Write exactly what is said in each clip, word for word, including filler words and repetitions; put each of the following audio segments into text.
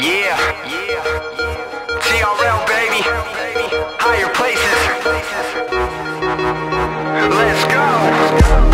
Yeah, T R L baby, higher places. Let's go.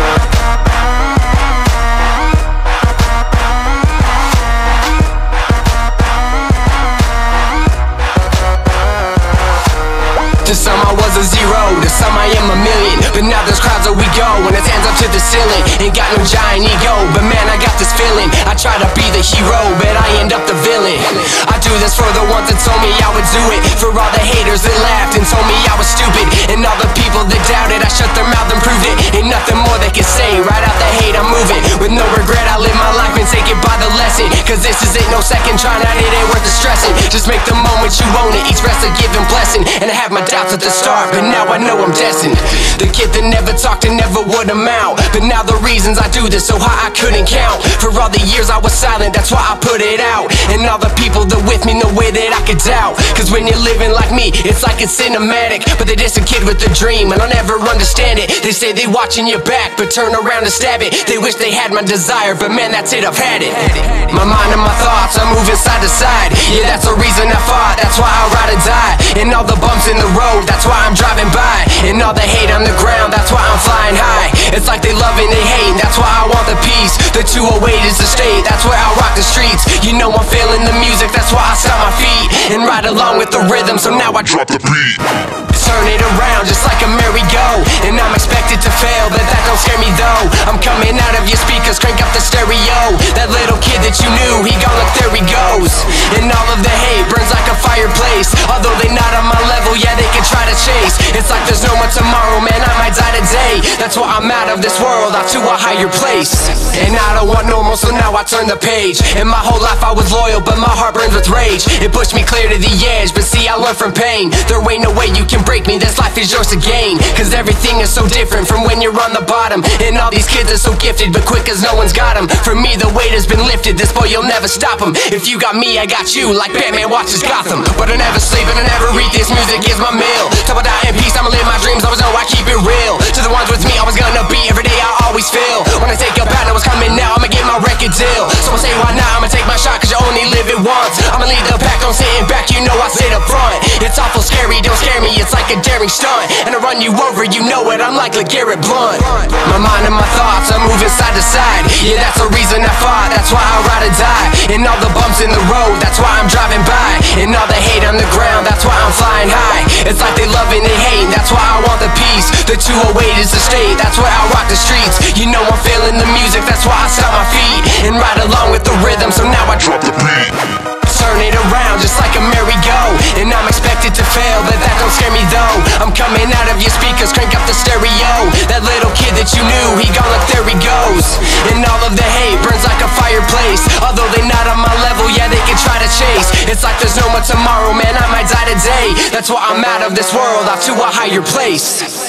To some I was a zero, to some I am a million. But now there's crowds that we go, and it's hands up to the ceiling. Ain't got no giant ego, but man I got this feeling. I try to be the hero, but I end up the villain. I do this for the ones that told me I would do it, for all the haters that laughed and told me I was stupid, and all the people that doubted. I shut their mouth and proved it. Ain't nothing more they can say, right out the hate I'm moving. With no regret I live my life and take it by the lesson, cause this is it, no second trying out, it ain't worth the stressing. Just make the moment you own it, each rest a given blessing. And I have my doubts at the start, but now I know I'm destined. The kid that never talked and never would amount, but now the reasons I do this so high I couldn't count. For all the years I was silent, that's why I put it out. And all the people that with me, no way that I could doubt. Cause when you're living like me, it's like it's cinematic. But they're just a kid with a dream, and I'll never understand it. They say they watching your back, but turn around and stab it. They wish they had my desire, but man that's it, I've had it. My mind and my thoughts are moving side to side. Yeah, that's the reason I fought, that's why I ride or die. And all the bumps in the road, that's why I'm driving by. And all the hate on the ground, that's why I'm flying high. It's like they love and they hate, that's why I want the peace. The two oh eight is the state, that's where I rock the streets. You know I'm feeling the music, that's why I stop my feet and ride along with the rhythm, so now I drop the beat. Turn it around just like a merry-go, and I'm expected to fail, but that don't scare me though. I'm coming out of your speakers, crank up the stereo. That little kid that you knew, he gone look, there he goes. And all of the hate burns like a fireplace. Although they not on my level, yeah they can try to chase. It's like there's no more tomorrow, man I might die today. That's why I'm out of this world, out to a higher place. And I don't want normal, so now I turn the page. And my whole life I was loyal, but my heart burns with rage. It pushed me clear to the edge, but see I learned from pain. There ain't no way you can break me, this life is yours to gain. Cause everything is so different from when you're on the bottom. And all these kids are so gifted, but quick as no one's got them. For me the weight has been lifted, this boy you'll never stop him. If you got me, I got you, like Batman watches Gotham. But I never sleep and I never eat, this music is my meal. Till I die in peace, I'ma live my dreams, always know I keep it real. To the ones with me, I was gonna be, every day I always feel. When I take a battle, it's coming now, I'ma get my record deal. So I say why not, I'ma take my shot, cause you only live it once. I'ma lead the pack, I'm sitting back, you know I sit up front. It's awful scary, don't scare me, it's like a daring stunt. And I run you over, you know it, I'm like LeGarrette Blunt. My mind and my thoughts are moving side to side. Yeah, that's the reason I fought, that's why I ride or die. And all the bumps in the road, that's why I'm driving by. And all the hate on the ground, that's why I'm flying high. It's like they love and they hate, that's why I want the peace. The two oh eight is the state, that's where I rock the streets. You know I'm feeling the music, that's why I stop my feet and ride along with the rhythm, so now I drop the beat. Turn it around just like a merry-go, and I'm expected to fail, but that don't scare me though. I'm coming out of your speakers, crank up the stereo. That little kid that you knew, he gone look, there he goes. And all of the hate burns like a fireplace. Although they not on my level, yeah they can try to chase. It's like there's no more tomorrow, man I might die today. That's why I'm out of this world, out to a higher place.